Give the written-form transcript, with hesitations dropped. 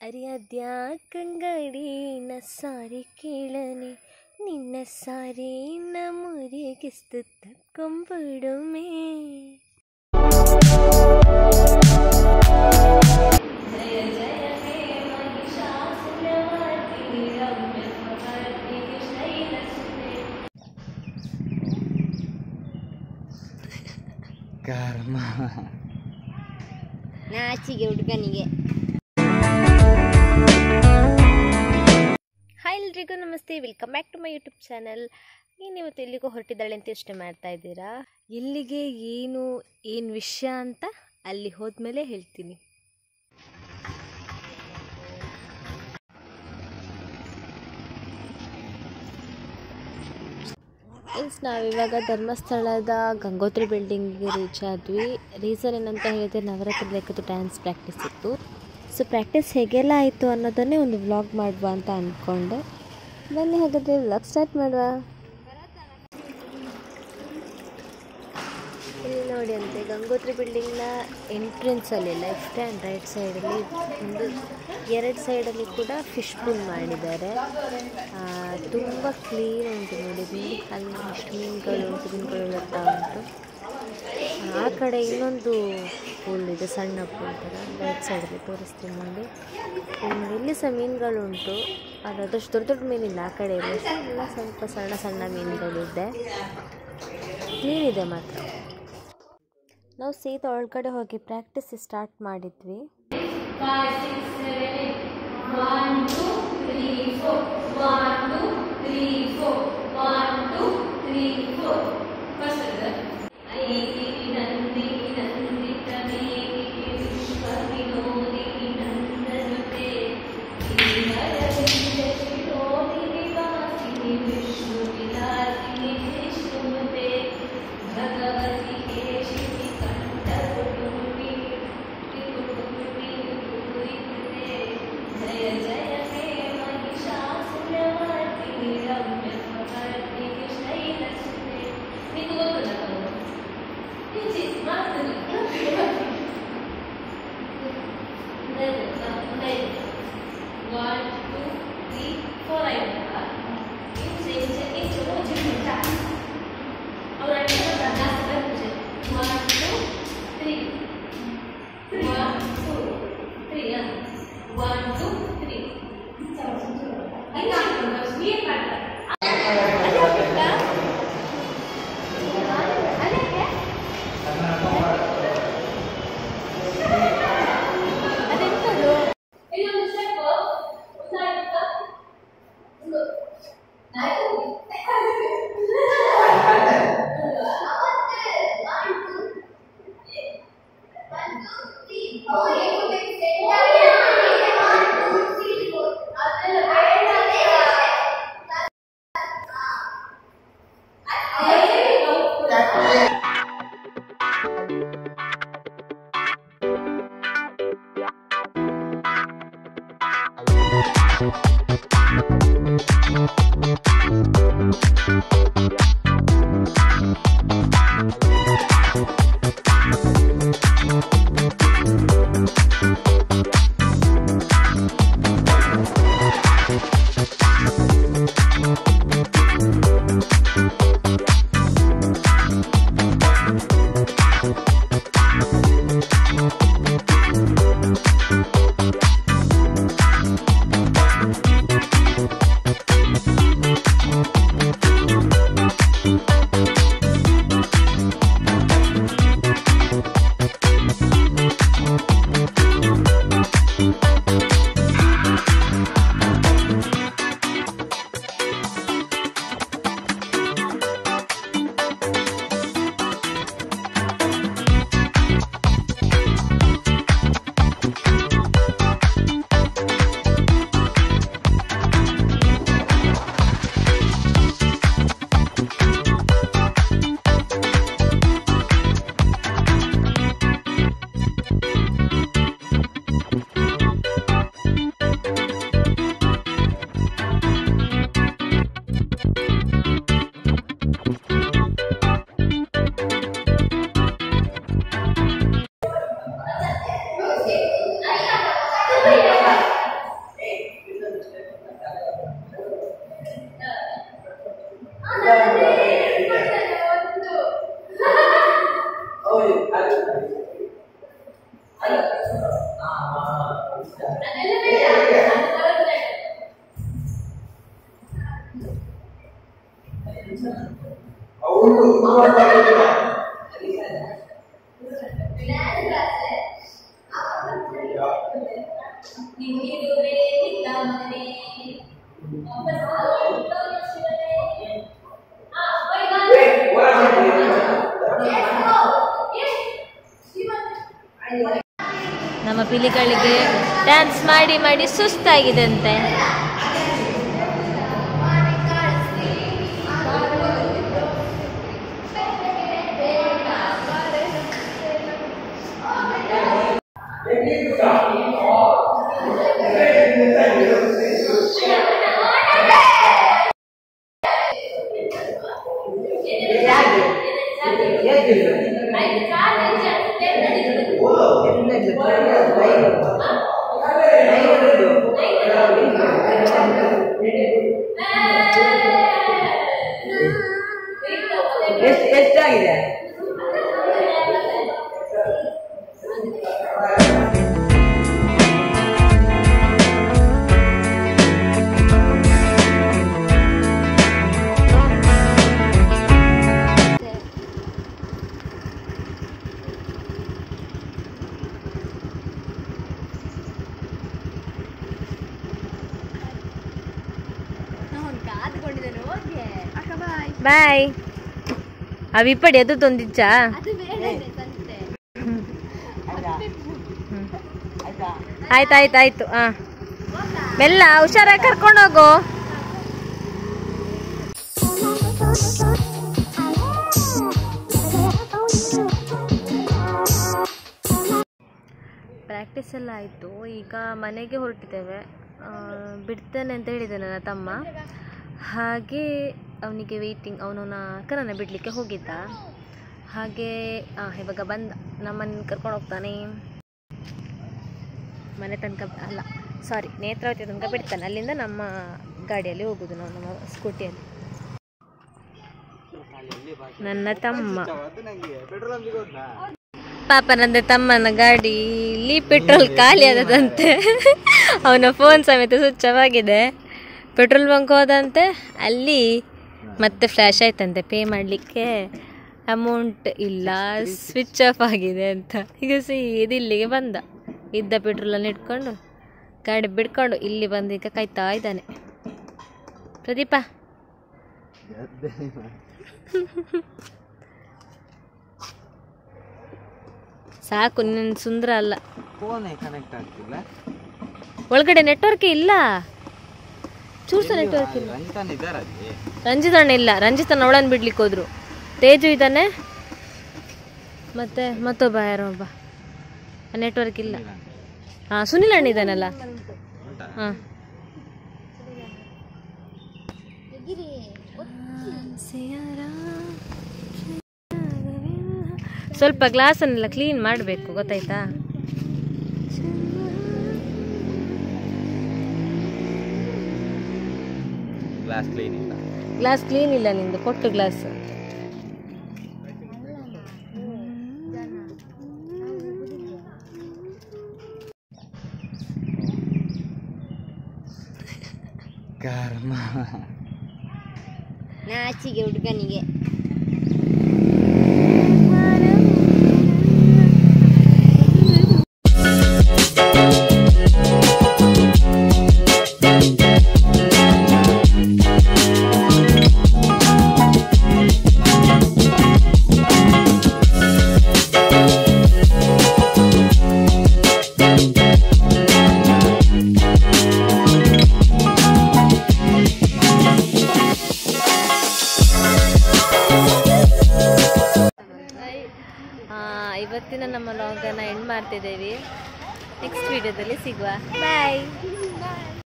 ಅರಿಯದ್ಯಾಕಂಗಡಿ ನ ಸಾರಿ ಕೇಳನೆ ನಿನ್ನ ಸಾರಿ ನ ಮುರಿಗಿಸ್ತು ತಕ್ಕೊಂಬಿಡುಮೆ. ನಾಚಿಗೆ ಹುಡುಗನಿಗೆ. ಹಾಯ್ ಎಲ್ರಿಗೂ ನಮಸ್ತೆ, welcome back to my YouTube channel. ನೀನು ಇವತ್ತು ಎಲ್ಲಿಗೋ ಹೊರಟಿದ್ದಾಳೆ ಅಂತ ಯೋಚನೆ ಮಾಡ್ತಾ ಇದ್ದೀರಾ? ಎಲ್ಲಿಗೆ, ಏನು ವಿಷಯ ಅಂತ ಅಲ್ಲಿ ಹೋದ್ಮೇಲೆ ಹೇಳ್ತೀನಿ. ನಾವಿವಾಗ ಧರ್ಮಸ್ಥಳದ ಗಂಗೋತ್ರಿ ಬಿಲ್ಡಿಂಗಿಗೆ ರೀಚ್ ಆದ್ವಿ. ರೀಸನ್ ಏನಂತ ಹೇಳಿದ್ರೆ ನವರಾತ್ರಿ ಲೆಕ್ಕದ್ದು ಡ್ಯಾನ್ಸ್ ಪ್ರಾಕ್ಟೀಸ್ ಇತ್ತು. ಸೊ ಪ್ರಾಕ್ಟೀಸ್ ಹೇಗೆಲ್ಲ ಆಯಿತು ಅನ್ನೋದನ್ನೇ ಒಂದು ವ್ಲಾಗ್ ಮಾಡುವ ಅಂತ ಅಂದ್ಕೊಂಡೆ. ಬನ್ನಿ ಹಾಗಾದರೆ ವ್ಲಾಗ್ ಸ್ಟಾರ್ಟ್ ಮಾಡುವ. ಇಲ್ಲಿ ನೋಡಿ ಅಂತೆ ಗಂಗೋತ್ರಿ ಬಿಲ್ಡಿಂಗ್ನ ಎಂಟ್ರೆನ್ಸಲ್ಲಿ ಲೆಫ್ಟ್ ಆ್ಯಂಡ್ ರೈಟ್ ಸೈಡಲ್ಲಿ ಎರಡು ಸೈಡಲ್ಲಿ ಕೂಡ ಫಿಶ್ ಪೂಲ್ ಮಾಡಿದ್ದಾರೆ. ತುಂಬ ಕ್ಲೀನ್ ಉಂಟು ನೋಡಿ, ಅಲ್ಲಿ ಎಷ್ಟು ಮೀನುಗಳು ಉಂಟು, ಮೀನುಗಳು ಬರ್ತಾ ಉಂಟು. ಆ ಕಡೆ ಇನ್ನೊಂದು ಪೂಲ್ ಇದೆ, ಸಣ್ಣ ಪೂಲ್ ಥರ, ರೈಟ್ ಸೈಡಲ್ಲಿ ತೋರಿಸ್ತೀನಿ ನೋಡಿ. ಇಲ್ಲಿ ಸಹ ಮೀನುಗಳು ಉಂಟು, ಅದಷ್ಟು ದೊಡ್ಡ ದೊಡ್ಡ ಮೀನಿಲ್ಲ. ಆ ಕಡೆ ಎಲ್ಲ ಸ್ವಲ್ಪ ಸಣ್ಣ ಸಣ್ಣ ಮೀನುಗಳಿದೆ, ಕ್ಲೀನ್ ಇದೆ ಮಾತ್ರ. ನಾವು ಸೀದಾ ಒಳಗಡೆ ಹೋಗಿ ಪ್ರಾಕ್ಟೀಸ್ ಸ್ಟಾರ್ಟ್ ಮಾಡಿದ್ವಿ. ನಮ್ಮ ಪಿಲಿಗಳಿಗೆ ಡ್ಯಾನ್ಸ್ ಮಾಡಿ ಮಾಡಿ ಸುಸ್ತಾಗಿದೆ ಅಂತೆ. ಎಷ್ಟಾಗಿದೆ? ಬಾಯ್. ಅವಿಪ್ಪಡಿ ಅದು ತೊಂದಿಚ್ಚಾ? ಆಯ್ತಾಯ್ತಾಯ್ತು. ಬೆಲ್ಲ ಹುಷಾರಾಗಿ ಕರ್ಕೊಂಡೋಗು. ಪ್ರಾಕ್ಟೀಸ್ ಎಲ್ಲ ಆಯಿತು. ಈಗ ಮನೆಗೆ ಹೊರಟಿದ್ದೇವೆ. ಬಿಡ್ತೇನೆ ಅಂತ ಹೇಳಿದೆ ನನ್ನ ತಮ್ಮ. ಹಾಗೆ ಅವನಿಗೆ ವೆಯ್ಟಿಂಗ್. ಅವನವನ ಅಕ್ಕನನ್ನ ಬಿಡಲಿಕ್ಕೆ ಹೋಗಿದ್ದ. ಹಾಗೆ ಇವಾಗ ಬಂದ. ನಮ್ಮನ್ನು ಕರ್ಕೊಂಡು ಹೋಗ್ತಾನೆ ಮನೆ ತನಕ. ಅಲ್ಲ ಸಾರಿ, ನೇತ್ರಾವತಿ ತನಕ ಬಿಡ್ತಾನೆ. ಅಲ್ಲಿಂದ ನಮ್ಮ ಗಾಡಿಯಲ್ಲಿ ಹೋಗೋದು ನಾವು, ನಮ್ಮ ಸ್ಕೂಟಿಯಲ್ಲಿ. ನನ್ನ ತಮ್ಮ ಪಾಪ, ನಂದು ತಮ್ಮನ ಗಾಡಿಲಿ ಪೆಟ್ರೋಲ್ ಖಾಲಿ ಆದದಂತೆ. ಅವನ ಫೋನ್ ಸಮೇತ ಸ್ವಿಚ್ ಆಫ್ ಆಗಿದೆ. ಪೆಟ್ರೋಲ್ ಬಂಕ್ ಹೋದಂತೆ. ಅಲ್ಲಿ ಮತ್ತೆ ಫ್ಲ್ಯಾಶ್ ಆಯ್ತಂತೆ. ಪೇ ಮಾಡಲಿಕ್ಕೆ ಅಮೌಂಟ್ ಇಲ್ಲ, ಸ್ವಿಚ್ ಆಫ್ ಆಗಿದೆ ಅಂತ. ಈಗ ಇಲ್ಲಿಗೆ ಬಂದ. ಇದ್ದ ಪೆಟ್ರೋಲನ್ನು ಇಟ್ಕೊಂಡು ಗಾಡಿ ಬಿಡ್ಕೊಂಡು ಇಲ್ಲಿ ಬಂದು ಈಗ ಕಾಯ್ತಾ ಇದ್ದಾನೆ. ಪ್ರದೀಪ ಸಾಕು, ನಿನ್ನ ಸುಂದರ ಅಲ್ಲ. ಒಳಗಡೆ ನೆಟ್ವರ್ಕ್ ಇಲ್ಲ, ಚೂರ್ಸ ನೆಟ್ವರ್ಕ್ ಇಲ್ಲ. ರಂಜಿತಣ್ಣ ಇಲ್ಲ. ರಂಜಿತಣ್ಣ ಅವಳನ್ನು ಬಿಡ್ಲಿಕ್ಕೆ ಹೋದ್ರು. ತೇಜು ಇದ್ದಾನೆ, ಮತ್ತೆ ಮತ್ತೊಬ್ಬ ಯಾರೋ ಒಬ್ಬ. ನೆಟ್ವರ್ಕ್ ಇಲ್ಲ. ಸುನಿಲ್ ಅಣ್ಣ ಇದ್ದಾನಲ್ಲ. ಸ್ವಲ್ಪ ಗ್ಲಾಸನ್ನೆಲ್ಲ ಕ್ಲೀನ್ ಮಾಡಬೇಕು, ಗೊತ್ತಾಯ್ತಾ? ಗ್ಲಾಸ್ ಕ್ಲೀನ್ ಇಲ್ಲ ನಿಂದು, ಕೊಟ್ಟು ಗ್ಲಾಸ್. ನಾಚಿಗೆ ಹುಡುಗನಿಗೆ. ಇವತ್ತಿನ ನಮ್ಮ ವ್ಲಾಗನ್ನು ಎಂಡ್ ಮಾಡ್ತಿದ್ದೇವೆ. ನೆಕ್ಸ್ಟ್ ವಿಡಿಯೋದಲ್ಲಿ ಸಿಗುವ. ಬಾಯ್.